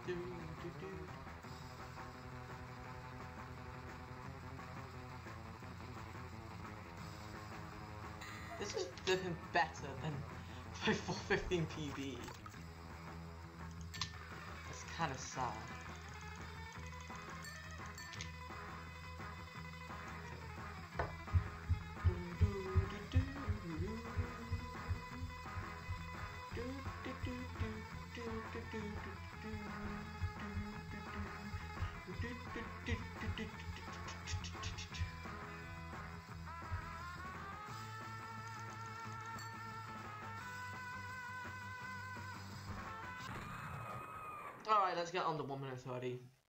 This is looking better than my 415 PB. That's kind of sad. Alright, let's get on to 1 minute 30.